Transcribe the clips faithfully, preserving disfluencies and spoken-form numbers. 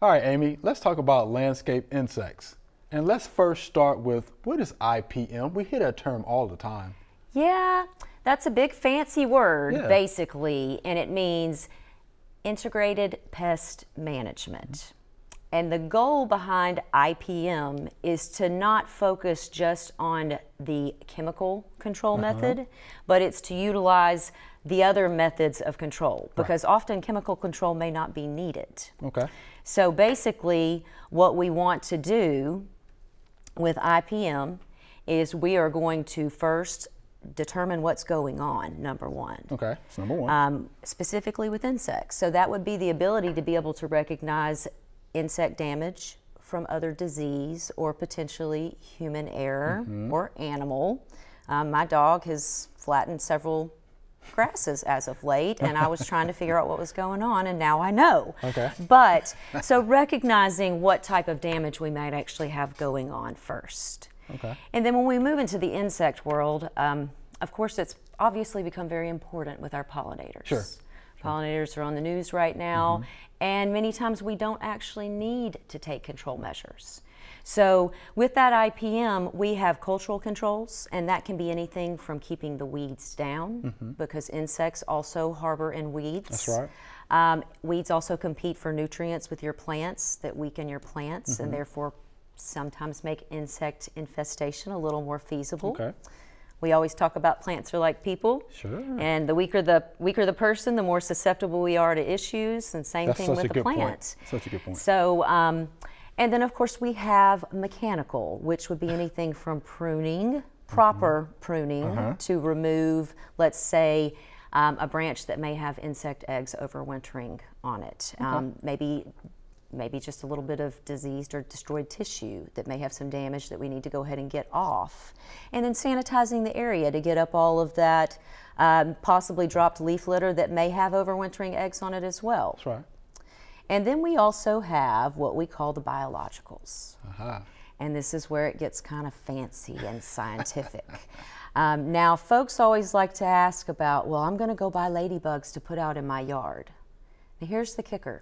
All right, Amy, let's talk about landscape insects. And let's first start with, what is I P M? We hear that term all the time. Yeah, that's a big fancy word, Yeah. basically, and it means integrated pest management. Mm-hmm. And the goal behind I P M is to not focus just on the chemical control uh-huh. method, but it's to utilize the other methods of control, because right. often chemical control may not be needed. Okay. So basically, what we want to do with I P M is we are going to first determine what's going on, number one. Okay, that's number one. Um, specifically with insects. So that would be the ability to be able to recognize insect damage from other disease or potentially human error mm-hmm. or animal. Um, my dog has flattened several grasses as of late, and I was trying to figure out what was going on, and now I know. Okay. But, so recognizing what type of damage we might actually have going on first. Okay. And then when we move into the insect world, um, of course it's obviously become very important with our pollinators. Sure. Pollinators are on the news right now, mm-hmm. and many times we don't actually need to take control measures. So with that I P M, we have cultural controls, and that can be anything from keeping the weeds down, mm-hmm. because insects also harbor in weeds. That's right. Um, weeds also compete for nutrients with your plants that weaken your plants, mm-hmm. and therefore sometimes make insect infestation a little more feasible. Okay. We always talk about plants are like people. Sure. And the weaker the weaker the person, the more susceptible we are to issues, and same That's thing with the plant. Point. Such a good point. So, um, and then of course we have mechanical, which would be anything from pruning, proper mm-hmm. pruning, uh-huh. to remove, let's say, um, a branch that may have insect eggs overwintering on it. Okay. Um, maybe maybe just a little bit of diseased or destroyed tissue that may have some damage that we need to go ahead and get off. And then sanitizing the area to get up all of that um, possibly dropped leaf litter that may have overwintering eggs on it as well. That's right. And then we also have what we call the biologicals. Uh-huh. And this is where it gets kind of fancy and scientific. um, now, folks always like to ask about, well, I'm going to go buy ladybugs to put out in my yard. Now, here's the kicker.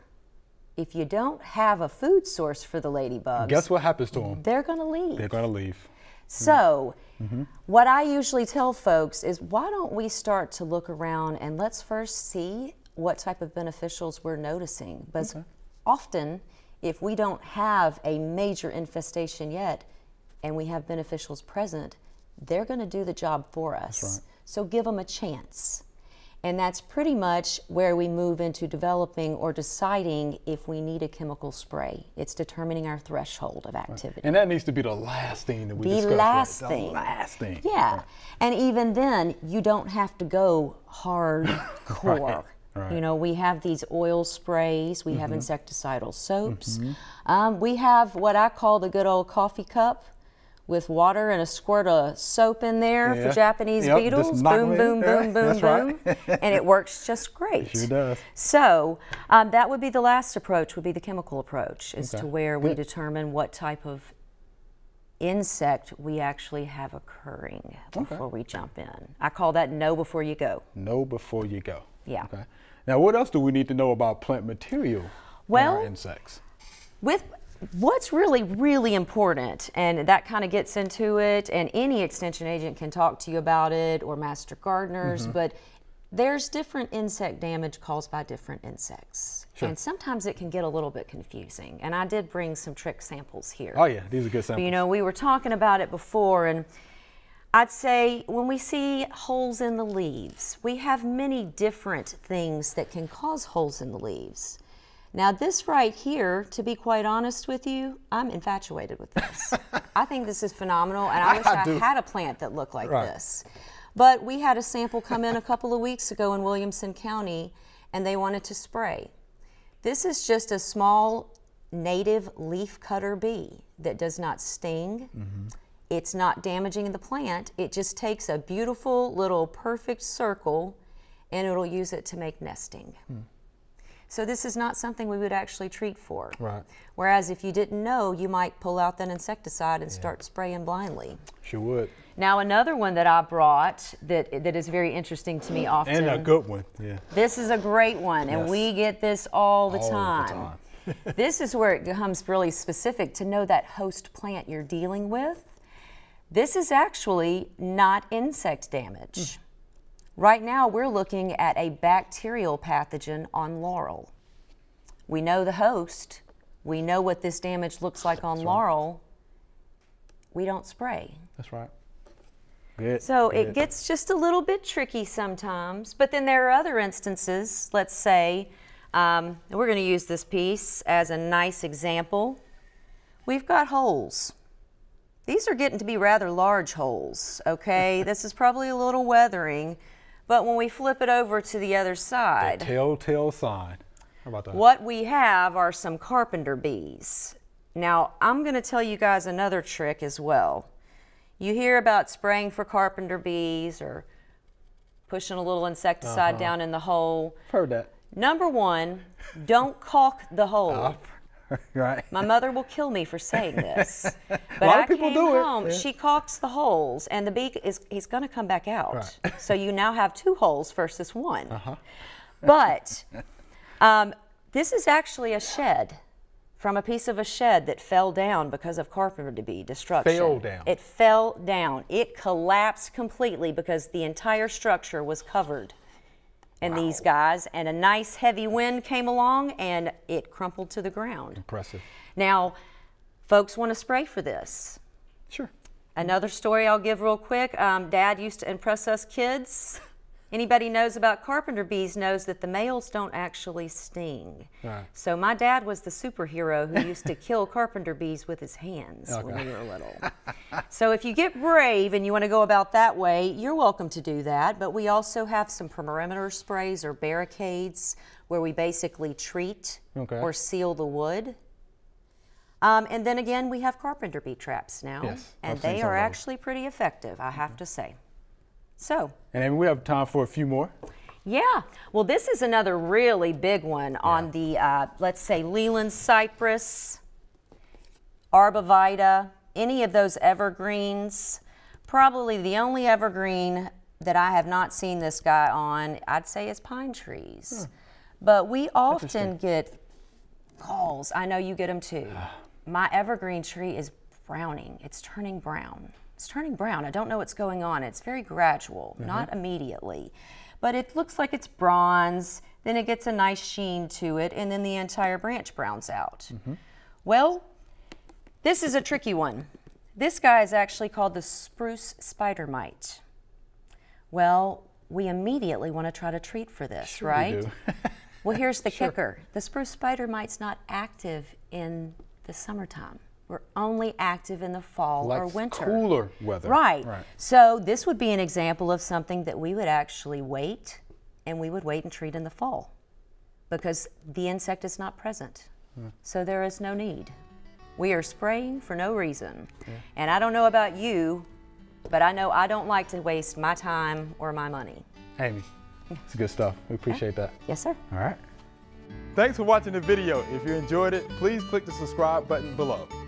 If you don't have a food source for the ladybugs, guess what happens to them? They're going to leave. They're going to leave. So, mm-hmm. what I usually tell folks is, why don't we start to look around and let's first see what type of beneficials we're noticing. Because okay. often, if we don't have a major infestation yet, and we have beneficials present, they're going to do the job for us. That's right. So give them a chance. And that's pretty much where we move into developing or deciding if we need a chemical spray. It's determining our threshold of activity. Right. And that needs to be the last thing that we the discuss. Last right? thing. The last thing. Yeah. Right. And even then, you don't have to go hardcore. Right. Right. You know, we have these oil sprays, we mm-hmm. have insecticidal soaps. Mm-hmm. um, we have what I call the good old coffee cup with water and a squirt of soap in there yeah. for Japanese yep. beetles. Boom, boom, boom, boom, That's boom. Right. And it works just great. It sure does. So um, that would be the last approach, would be the chemical approach, as okay. to where we yeah. determine what type of insect we actually have occurring before okay. we jump in. I call that know before you go. Know before you go. Yeah. Okay. Now, what else do we need to know about plant material well, in our insects? With what's really, really important, and that kind of gets into it, and any extension agent can talk to you about it, or master gardeners, mm-hmm. but there's different insect damage caused by different insects. Sure. And sometimes it can get a little bit confusing. And I did bring some trick samples here. Oh yeah, these are good samples. But, you know, we were talking about it before, and I'd say when we see holes in the leaves, we have many different things that can cause holes in the leaves. Now this right here, to be quite honest with you, I'm infatuated with this. I think this is phenomenal, and I wish I, I had a plant that looked like right. this. But we had a sample come in a couple of weeks ago in Williamson County, and they wanted to spray. This is just a small native leaf cutter bee that does not sting. Mm-hmm. It's not damaging the plant. It just takes a beautiful little perfect circle, and it'll use it to make nesting. Mm. So this is not something we would actually treat for. Right. Whereas if you didn't know, you might pull out that insecticide and yeah. start spraying blindly. Sure would. Now another one that I brought that that is very interesting to me often. And a good one. Yeah. This is a great one, and yes. we get this all the all time. the time. This is where it becomes really specific to know that host plant you're dealing with. This is actually not insect damage. Mm. Right now we're looking at a bacterial pathogen on laurel. We know the host, we know what this damage looks like on That's laurel. Right. We don't spray. That's right. Good. So Good. It gets just a little bit tricky sometimes, but then there are other instances, let's say, um, we're going to use this piece as a nice example. We've got holes. These are getting to be rather large holes, okay? This is probably a little weathering, but when we flip it over to the other side, the telltale sign. How about that? What we have are some carpenter bees. Now, I'm going to tell you guys another trick as well. You hear about spraying for carpenter bees or pushing a little insecticide uh-huh. down in the hole. Heard that. Number one, don't caulk the hole. Uh, right. My mother will kill me for saying this. But a lot I of people came do home, it. Yeah. She caulks the holes, and the bee is he's going to come back out. Right. So you now have two holes versus one. Uh-huh. But um, this is actually a shed from a piece of a shed that fell down because of carpenter bee destruction. Fell down. It fell down. It collapsed completely because the entire structure was covered in wow. these guys, and a nice heavy wind came along and it crumpled to the ground. Impressive. Now, folks want to spray for this. Sure. Another story I'll give real quick. Um, Dad used to impress us kids. Anybody knows about carpenter bees knows that the males don't actually sting. Right. So my dad was the superhero who used to kill carpenter bees with his hands okay. when we were little. So if you get brave and you want to go about that way, you're welcome to do that. But we also have some perimeter sprays or barricades where we basically treat okay. or seal the wood. Um, and then again, we have carpenter bee traps now. Yes, and I've they are actually pretty effective, I have to say. So. And then we have time for a few more. Yeah. Well, this is another really big one yeah. on the, uh, let's say, Leland cypress, arborvitae, any of those evergreens. Probably the only evergreen that I have not seen this guy on, I'd say, is pine trees. Hmm. But we often get calls. I know you get them too. My evergreen tree is browning. It's turning brown. It's turning brown. I don't know what's going on. It's very gradual, mm-hmm. not immediately. But it looks like it's bronze, then it gets a nice sheen to it, and then the entire branch browns out. Mm-hmm. Well, this is a tricky one. This guy is actually called the spruce spider mite. Well, we immediately want to try to treat for this, sure right? We do. Well, here's the sure. kicker. The spruce spider mite's not active in the summertime. We're only active in the fall like or winter. Cooler weather. Right. right. So this would be an example of something that we would actually wait, and we would wait and treat in the fall because the insect is not present. Hmm. So there is no need. We are spraying for no reason. Yeah. And I don't know about you, but I know I don't like to waste my time or my money. Amy, it's good stuff. We appreciate okay. that. Yes, sir. All right. Thanks for watching the video. If you enjoyed it, please click the subscribe button below.